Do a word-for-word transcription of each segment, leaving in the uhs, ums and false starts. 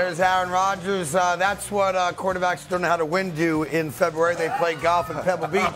there's Aaron Rodgers. Uh, that's what uh, quarterbacks who don't know how to win do in February. They play golf at Pebble Beach.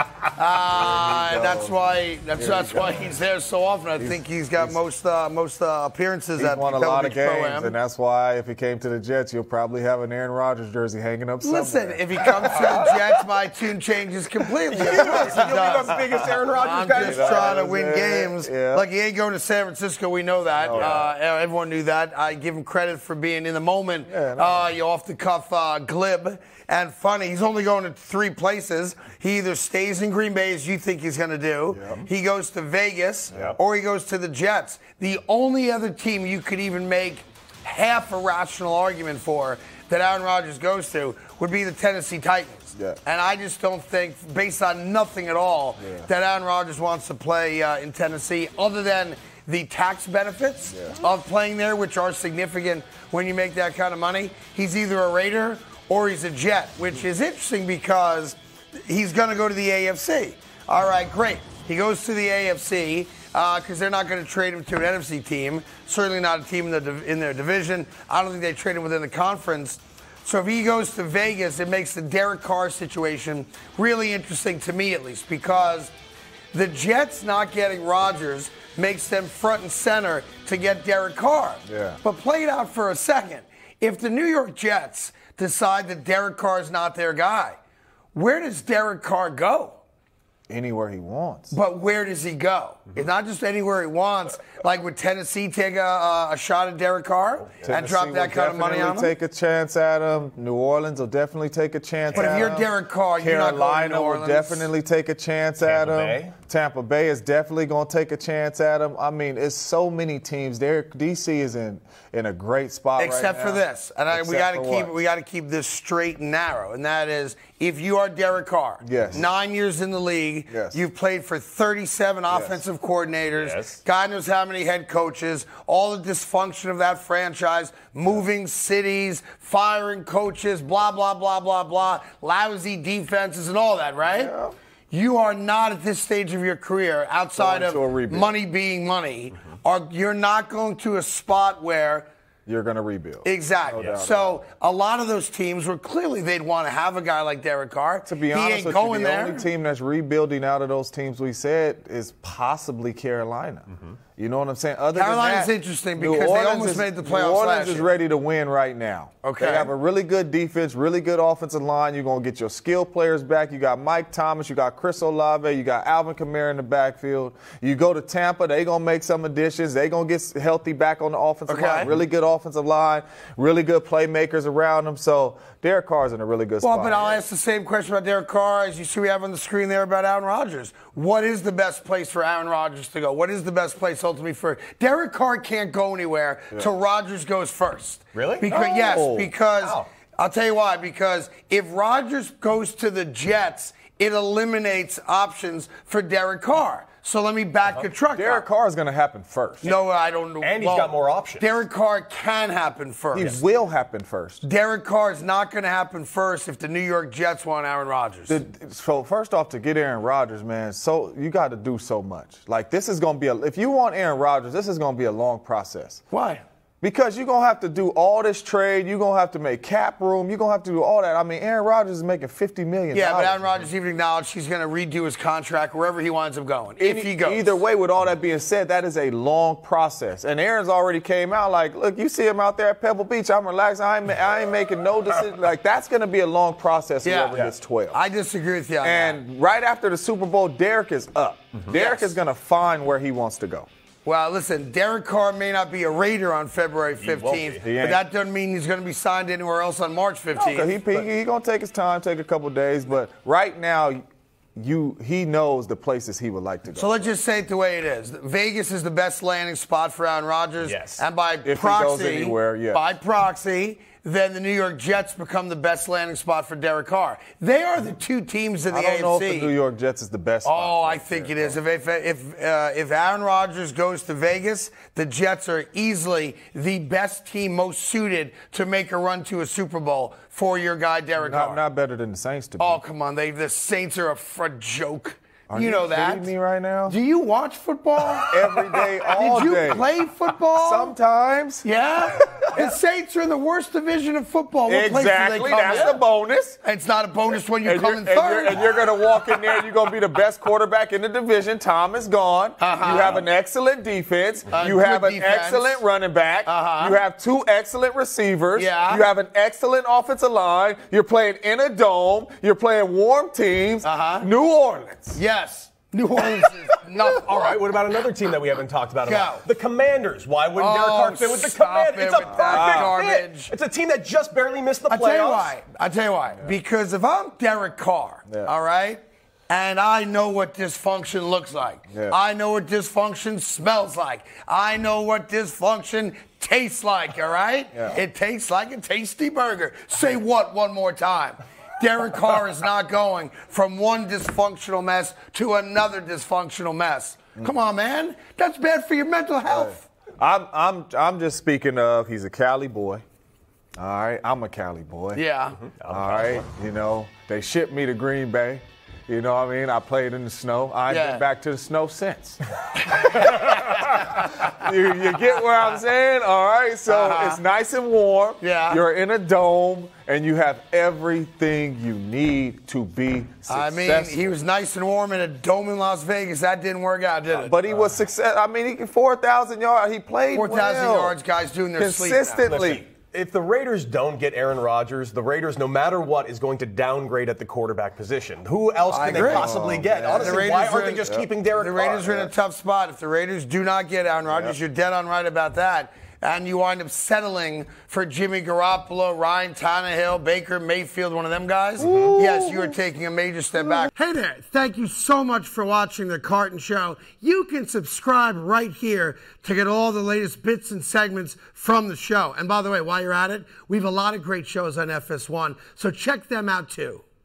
Uh, that's why. That's that's why he's there so often. I he's, think he's got he's, most uh, most uh, appearances he's at won Pebble a lot Beach of games, Pro-Am. and that's why if he came to the Jets, you'll probably have an Aaron Rodgers jersey hanging up somewhere. Listen, if he comes to the Jets, my tune changes completely. You'll be the biggest Aaron Rodgers I'm guy. just trying to win games. Yeah. Like, he ain't going to San Francisco. We know that. Oh, yeah. uh, everyone knew that. I give him credit for being in the moment. Yeah, no. uh, you off the cuff, uh, glib and funny. He's only going to three places. He either stays in Green Bay, as you think he's going to do. Yep. He goes to Vegas, Yep. or he goes to the Jets. The only other team you could even make half a rational argument for that Aaron Rodgers goes to would be the Tennessee Titans. Yeah. And I just don't think, based on nothing at all, Yeah. that Aaron Rodgers wants to play uh, in Tennessee, other than the tax benefits Yeah. of playing there, which are significant when you make that kind of money. He's either a Raider or he's a Jet, which is interesting because he's going to go to the A F C. All right, great. He goes to the A F C because uh, they're not going to trade him to an N F C team, certainly not a team in, the, in their division. I don't think they trade him within the conference. So if he goes to Vegas, it makes the Derek Carr situation really interesting to me, at least, because the Jets not getting Rodgers makes them front and center to get Derek Carr. Yeah. But play it out for a second. If the New York Jets decide that Derek Carr is not their guy, where does Derek Carr go? Anywhere he wants. But where does he go? It's not just anywhere he wants. Like, would Tennessee take a, a shot at Derek Carr Tennessee and drop that kind of money on him? take a chance at him. New Orleans will definitely take a chance But at him. if you're Derek Carr, you're not going to Carolina New will Orleans. definitely take a chance Tampa at him. Bay. Tampa Bay is definitely going to take a chance at him. I mean, it's so many teams. There, D C is in, in a great spot Except right for now. this, and I, we Except got to for keep what? we got to keep this straight and narrow, and that is, if you are Derek Carr, Yes. nine years in the league, Yes. you've played for thirty-seven offensive coordinators, Yes. God knows how many head coaches, all the dysfunction of that franchise, moving cities, firing coaches, blah blah blah blah blah, lousy defenses, and all that, right? Yeah. You are not at this stage of your career, outside Going to a of rebuild. money being money, are you're not going to a spot where You're going to rebuild. Exactly. No doubt So a lot of those teams were clearly they'd want to have a guy like Derek Carr. To be he honest ain't with going you, the there. only team that's rebuilding out of those teams we said is possibly Carolina. Mm-hmm. You know what I'm saying? Other Carolina's than that, interesting New because they Orleans almost is, made the New playoffs Orleans last is year. ready to win right now. Okay. They have a really good defense, really good offensive line. You're going to get your skill players back. You got Mike Thomas, you got Chris Olave, you got Alvin Kamara in the backfield. You go to Tampa, they going to make some additions. They going to get healthy back on the offensive Okay. line. Really good offensive line, really good playmakers around them. So Derek Carr's in a really good Well, spot. but I'll ask the same question about Derek Carr as you see we have on the screen there about Aaron Rodgers. What is the best place for Aaron Rodgers to go? What is the best place ultimately for Derek Carr? Can't go anywhere till Rodgers goes first. Really? Because No. yes, because How? I'll tell you why. Because if Rodgers goes to the Jets, it eliminates options for Derek Carr. So let me back your truck Derek up. Carr is going to happen first. No, I don't know. And he's Well, got more options. Derek Carr can happen first. He will happen first. Derek Carr is not going to happen first if the New York Jets want Aaron Rodgers. The- so first off, to get Aaron Rodgers, man, so you got to do so much. Like this is going to be a. If you want Aaron Rodgers, this is going to be a long process. Why? Because you're going to have to do all this trade. You're going to have to make cap room. You're going to have to do all that. I mean, Aaron Rodgers is making fifty million dollars. Yeah, but Aaron Rodgers even acknowledged he's going to redo his contract wherever he winds up going, if he goes. Either way, with all that being said, that is a long process. And Aaron's already came out like, look, you see him out there at Pebble Beach. I'm relaxed. I ain't, ma- I ain't making no decision. Like, that's going to be a long process Yeah. whoever gets twelve. I disagree with you on that. And right after the Super Bowl, Derek is up. Derek Yes. is going to find where he wants to go. Well, listen, Derek Carr may not be a Raider on February fifteenth, He but ain't. that doesn't mean he's going to be signed anywhere else on March fifteenth. Okay, he he, he going to take his time, take a couple days, but right now, you he knows the places he would like to go. So let's just say it the way it is. Vegas is the best landing spot for Aaron Rodgers. Yes. And by If he goes proxy, anywhere, yeah. by proxy, then the New York Jets become the best landing spot for Derek Carr. They are the two teams in the I don't A F C. know if the New York Jets is the best. spot Oh, for I think it Derek is. If if if, uh, if Aaron Rodgers goes to Vegas, the Jets are easily the best team, most suited to make a run to a Super Bowl for your guy Derek Not, Carr. not better than the Saints to be. Oh, come on, they the Saints are a, a joke. Are you, you know that. kidding me right now? Do you watch football? Every day, all Did you day. play football? Sometimes. Yeah? The Saints are in the worst division of football. What place do they Exactly. come That's in? the bonus. It's not a bonus when you And come you're, in and you're, third. and you're going to walk in there, you're going to be the best quarterback in the division. Tom is gone. Uh-huh. You have an excellent defense. Uh, you have good an defense. excellent running back. Uh-huh. You have two excellent receivers. Yeah. You have an excellent offensive line. You're playing in a dome. You're playing warm teams. Uh-huh. New Orleans. Yes. New Orleans is nothing. All right, what about another team that we haven't talked about? Go. About? The Commanders. Why wouldn't Derek Oh, Carr fit with the stop Commanders? it It's a with that perfect garbage. fit. It's a team that just barely missed the I'll playoffs. tell you why. I'll tell you why. Because if I'm Derek Carr, Yeah. all right, and I know what dysfunction looks like. Yeah. I know what dysfunction smells like. I know what dysfunction tastes like, all right? Yeah. It tastes like a tasty burger. Say what one more time? Derek Carr is not going from one dysfunctional mess to another dysfunctional mess. Come on, man. That's bad for your mental health. I'm, I'm, I'm just speaking of he's a Cali boy. All right. I'm a Cali boy. Yeah. All right. You know, they shipped me to Green Bay. You know what I mean? I played in the snow. I ain't Yeah. been back to the snow since. you, you get what I'm saying? All right. So Uh-huh. it's nice and warm. Yeah. You're in a dome, and you have everything you need to be successful. I mean, he was nice and warm in a dome in Las Vegas. That didn't work out, did it? But he was success. I mean, he four thousand yards. He played four thousand well. yards, guys doing their sleep now. consistently. Listen, if the Raiders don't get Aaron Rodgers, the Raiders, no matter what, is going to downgrade at the quarterback position. Who else I can they agree. possibly get? The Honestly, Raiders why are aren't they in- just keeping Derek The Carr? Raiders are in a tough spot. If the Raiders do not get Aaron Rodgers, you're dead on right about that. And you wind up settling for Jimmy Garoppolo, Ryan Tannehill, Baker Mayfield, one of them guys. Yes, you are taking a major step back. Hey there. Thank you so much for watching The Carton Show. You can subscribe right here to get all the latest bits and segments from the show. And by the way, while you're at it, we have a lot of great shows on F S one, so check them out too.